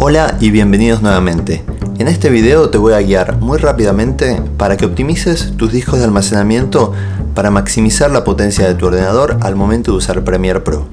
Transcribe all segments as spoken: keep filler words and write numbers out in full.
Hola y bienvenidos nuevamente. En este video te voy a guiar muy rápidamente para que optimices tus discos de almacenamiento para maximizar la potencia de tu ordenador al momento de usar Premiere Pro.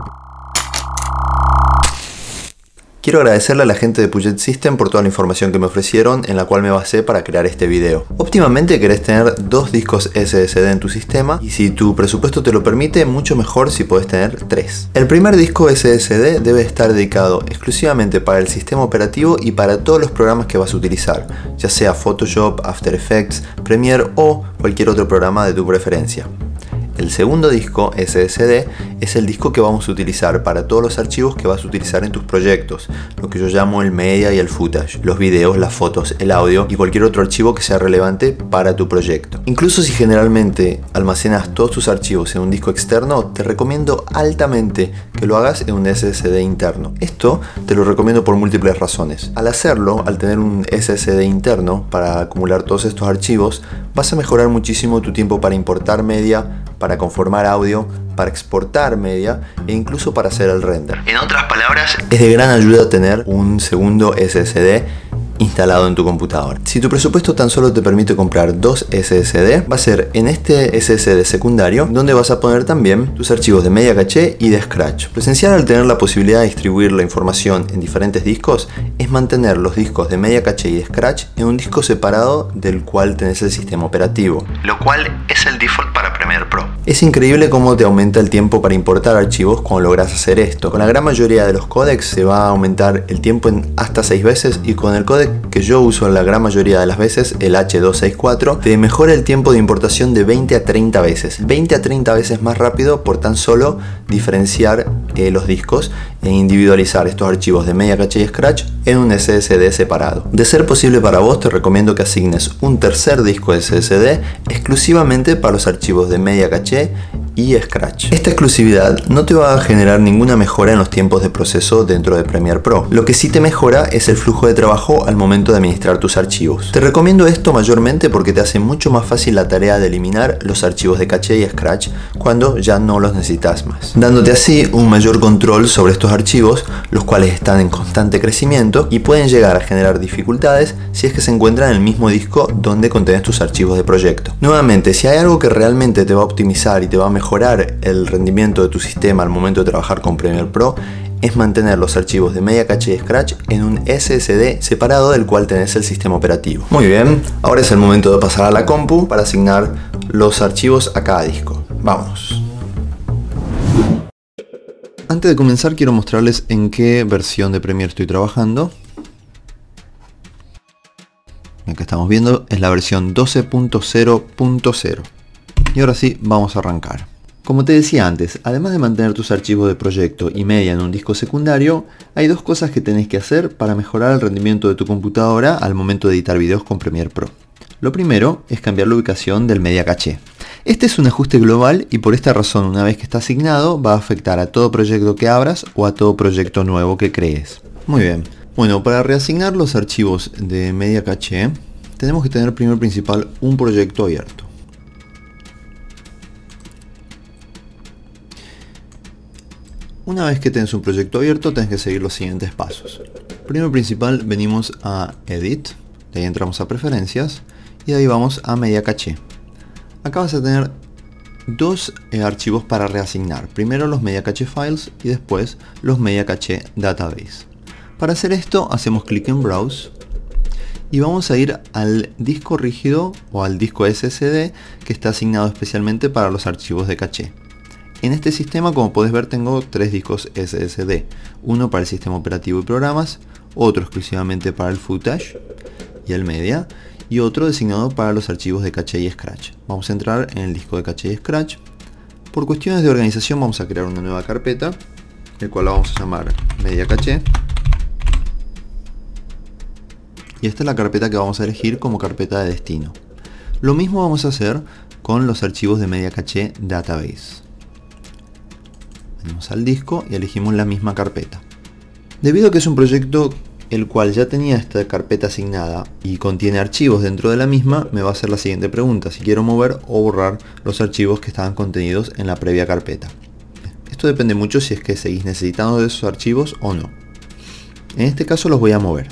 Quiero agradecerle a la gente de Puget System por toda la información que me ofrecieron, en la cual me basé para crear este video. Óptimamente querés tener dos discos S S D en tu sistema, y si tu presupuesto te lo permite, mucho mejor si podés tener tres. El primer disco S S D debe estar dedicado exclusivamente para el sistema operativo y para todos los programas que vas a utilizar, ya sea Photoshop, After Effects, Premiere o cualquier otro programa de tu preferencia. El segundo disco S S D es el disco que vamos a utilizar para todos los archivos que vas a utilizar en tus proyectos, lo que yo llamo el media y el footage, los videos, las fotos, el audio y cualquier otro archivo que sea relevante para tu proyecto. Incluso si generalmente almacenas todos tus archivos en un disco externo, te recomiendo altamente que lo hagas en un S S D interno. Esto te lo recomiendo por múltiples razones. Al hacerlo, al tener un S S D interno para acumular todos estos archivos, vas a mejorar muchísimo tu tiempo para importar media, para conformar audio, para exportar media e incluso para hacer el render. En otras palabras, es de gran ayuda tener un segundo S S D instalado en tu computadora. Si tu presupuesto tan solo te permite comprar dos S S D, va a ser en este S S D secundario donde vas a poner también tus archivos de media caché y de Scratch. Lo esencial al tener la posibilidad de distribuir la información en diferentes discos es mantener los discos de media caché y de Scratch en un disco separado del cual tenés el sistema operativo, lo cual es el default para Premiere Pro. Es increíble cómo te aumenta el tiempo para importar archivos cuando logras hacer esto. Con la gran mayoría de los códecs se va a aumentar el tiempo en hasta seis veces, y con el códec que yo uso la gran mayoría de las veces, el H doscientos sesenta y cuatro, te mejora el tiempo de importación de veinte a treinta veces. veinte a treinta veces más rápido por tan solo diferenciar eh, los discos e individualizar estos archivos de media caché y Scratch en un S S D separado. De ser posible para vos, te recomiendo que asignes un tercer disco S S D exclusivamente para los archivos de media caché y Scratch. Esta exclusividad no te va a generar ninguna mejora en los tiempos de proceso dentro de Premiere Pro. Lo que sí te mejora es el flujo de trabajo al momento de administrar tus archivos. Te recomiendo esto mayormente porque te hace mucho más fácil la tarea de eliminar los archivos de caché y Scratch cuando ya no los necesitas más, dándote así un mayor control sobre estos archivos, los cuales están en constante crecimiento y pueden llegar a generar dificultades si es que se encuentran en el mismo disco donde contenés tus archivos de proyecto. Nuevamente, si hay algo que realmente te va a optimizar y te va a mejorar mejorar el rendimiento de tu sistema al momento de trabajar con Premiere Pro, es mantener los archivos de media caché y Scratch en un S S D separado del cual tenés el sistema operativo. Muy bien, ahora es el momento de pasar a la compu para asignar los archivos a cada disco. Vamos. Antes de comenzar, quiero mostrarles en qué versión de Premiere estoy trabajando. Acá estamos viendo, es la versión doce punto cero punto cero. Y ahora sí, vamos a arrancar. Como te decía antes, además de mantener tus archivos de proyecto y media en un disco secundario, hay dos cosas que tenés que hacer para mejorar el rendimiento de tu computadora al momento de editar videos con Premiere Pro. Lo primero es cambiar la ubicación del media caché. Este es un ajuste global y por esta razón, una vez que está asignado, va a afectar a todo proyecto que abras o a todo proyecto nuevo que crees. Muy bien. Bueno, para reasignar los archivos de media caché, tenemos que tener primero principal un proyecto abierto. Una vez que tenés un proyecto abierto, tenés que seguir los siguientes pasos. Primero principal, venimos a Edit, de ahí entramos a Preferencias y de ahí vamos a Media Caché. Acá vas a tener dos eh, archivos para reasignar. Primero los Media Caché Files y después los Media Caché Database. Para hacer esto, hacemos clic en Browse y vamos a ir al disco rígido o al disco S S D que está asignado especialmente para los archivos de caché. En este sistema, como podés ver, tengo tres discos S S D. Uno para el sistema operativo y programas, otro exclusivamente para el footage y el media, y otro designado para los archivos de caché y Scratch. Vamos a entrar en el disco de caché y Scratch. Por cuestiones de organización vamos a crear una nueva carpeta, el cual la vamos a llamar Media Caché. Y esta es la carpeta que vamos a elegir como carpeta de destino. Lo mismo vamos a hacer con los archivos de Media Caché Database. Venimos al disco y elegimos la misma carpeta. Debido a que es un proyecto el cual ya tenía esta carpeta asignada y contiene archivos dentro de la misma, me va a hacer la siguiente pregunta: si quiero mover o borrar los archivos que estaban contenidos en la previa carpeta. Esto depende mucho si es que seguís necesitando de esos archivos o no. En este caso los voy a mover.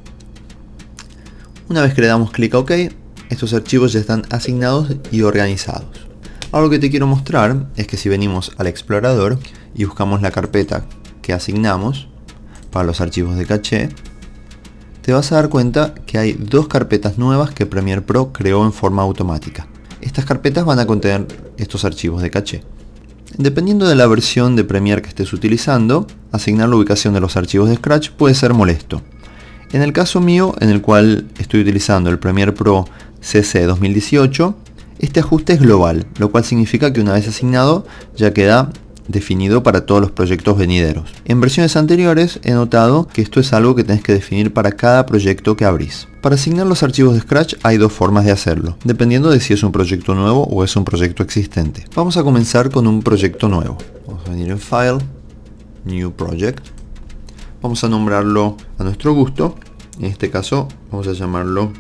Una vez que le damos clic a OK, estos archivos ya están asignados y organizados. Ahora lo que te quiero mostrar es que si venimos al explorador y buscamos la carpeta que asignamos para los archivos de caché, te vas a dar cuenta que hay dos carpetas nuevas que Premiere Pro creó en forma automática. Estas carpetas van a contener estos archivos de caché. Dependiendo de la versión de Premiere que estés utilizando, asignar la ubicación de los archivos de Scratch puede ser molesto. En el caso mío, en el cual estoy utilizando el Premiere Pro C C dos mil dieciocho, este ajuste es global, lo cual significa que una vez asignado ya queda definido para todos los proyectos venideros. En versiones anteriores he notado que esto es algo que tenés que definir para cada proyecto que abrís. Para asignar los archivos de Scratch hay dos formas de hacerlo, dependiendo de si es un proyecto nuevo o es un proyecto existente. Vamos a comenzar con un proyecto nuevo. Vamos a venir en File, New Project. Vamos a nombrarlo a nuestro gusto. En este caso vamos a llamarlo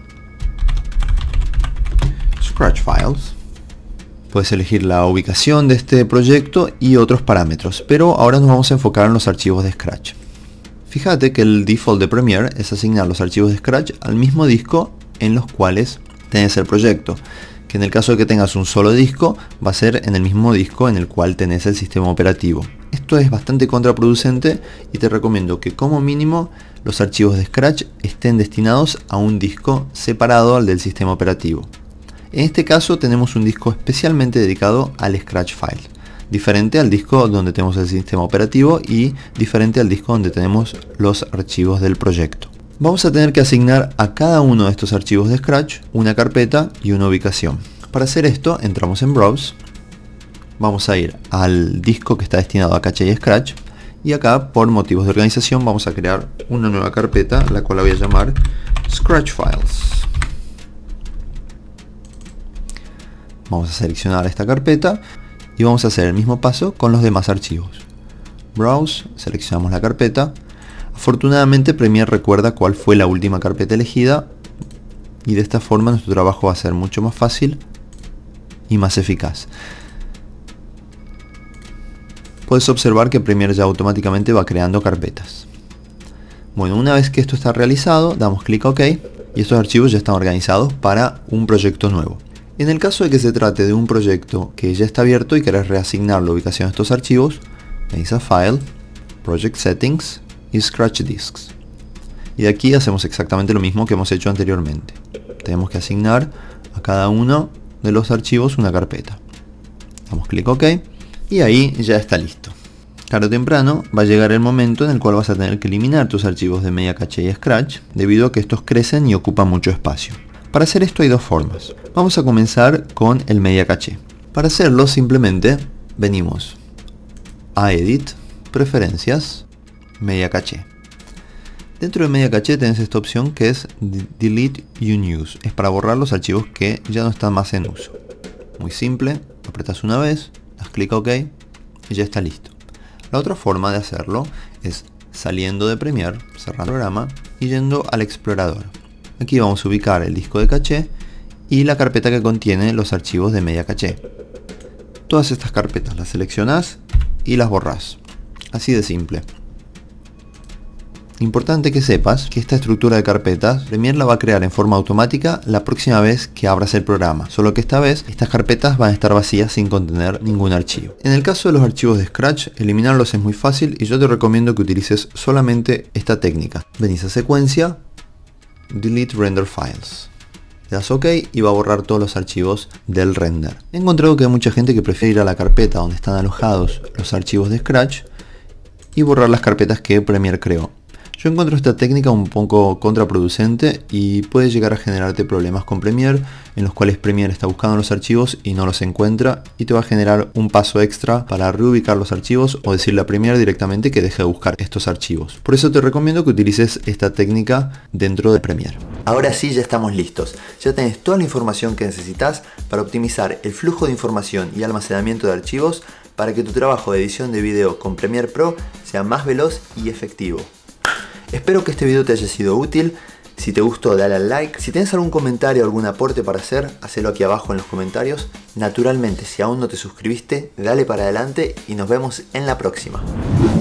Scratch Files. Puedes elegir la ubicación de este proyecto y otros parámetros, pero ahora nos vamos a enfocar en los archivos de Scratch. Fíjate que el default de Premiere es asignar los archivos de Scratch al mismo disco en los cuales tenés el proyecto, que en el caso de que tengas un solo disco, va a ser en el mismo disco en el cual tenés el sistema operativo. Esto es bastante contraproducente y te recomiendo que como mínimo los archivos de Scratch estén destinados a un disco separado al del sistema operativo. En este caso tenemos un disco especialmente dedicado al Scratch File, diferente al disco donde tenemos el sistema operativo y diferente al disco donde tenemos los archivos del proyecto. Vamos a tener que asignar a cada uno de estos archivos de Scratch una carpeta y una ubicación. Para hacer esto entramos en Browse, vamos a ir al disco que está destinado a caché y Scratch y acá por motivos de organización vamos a crear una nueva carpeta, la cual la voy a llamar Scratch Files. Vamos a seleccionar esta carpeta y vamos a hacer el mismo paso con los demás archivos. Browse, seleccionamos la carpeta. Afortunadamente Premiere recuerda cuál fue la última carpeta elegida y de esta forma nuestro trabajo va a ser mucho más fácil y más eficaz. Puedes observar que Premiere ya automáticamente va creando carpetas. Bueno, una vez que esto está realizado, damos clic a OK y estos archivos ya están organizados para un proyecto nuevo. En el caso de que se trate de un proyecto que ya está abierto y querés reasignar la ubicación de estos archivos, venís a File, Project Settings y Scratch Disks. Y de aquí hacemos exactamente lo mismo que hemos hecho anteriormente. Tenemos que asignar a cada uno de los archivos una carpeta. Damos clic OK y ahí ya está listo. Tarde o temprano va a llegar el momento en el cual vas a tener que eliminar tus archivos de media caché y Scratch debido a que estos crecen y ocupan mucho espacio. Para hacer esto hay dos formas. Vamos a comenzar con el media caché. Para hacerlo simplemente venimos a Edit, Preferencias, Media caché. Dentro de media caché tenés esta opción que es Delete Unused. Es para borrar los archivos que ya no están más en uso. Muy simple, apretas una vez, das clic a OK y ya está listo. La otra forma de hacerlo es saliendo de Premiere, cerrando el programa y yendo al explorador. Aquí vamos a ubicar el disco de caché y la carpeta que contiene los archivos de media caché. Todas estas carpetas las seleccionás y las borrás. Así de simple. Importante que sepas que esta estructura de carpetas Premiere la va a crear en forma automática la próxima vez que abras el programa, solo que esta vez estas carpetas van a estar vacías sin contener ningún archivo. En el caso de los archivos de Scratch, eliminarlos es muy fácil y yo te recomiendo que utilices solamente esta técnica. Venís a Secuencia, Delete Render Files. Le das OK y va a borrar todos los archivos del render. He encontrado que hay mucha gente que prefiere ir a la carpeta donde están alojados los archivos de Scratch y borrar las carpetas que Premiere creó. Yo encuentro esta técnica un poco contraproducente y puede llegar a generarte problemas con Premiere, en los cuales Premiere está buscando los archivos y no los encuentra y te va a generar un paso extra para reubicar los archivos o decirle a Premiere directamente que deje de buscar estos archivos. Por eso te recomiendo que utilices esta técnica dentro de Premiere. Ahora sí, ya estamos listos. Ya tenés toda la información que necesitas para optimizar el flujo de información y almacenamiento de archivos para que tu trabajo de edición de video con Premiere Pro sea más veloz y efectivo. Espero que este video te haya sido útil. Si te gustó, dale al like. Si tienes algún comentario o algún aporte para hacer, hacelo aquí abajo en los comentarios. Naturalmente, si aún no te suscribiste, dale para adelante y nos vemos en la próxima.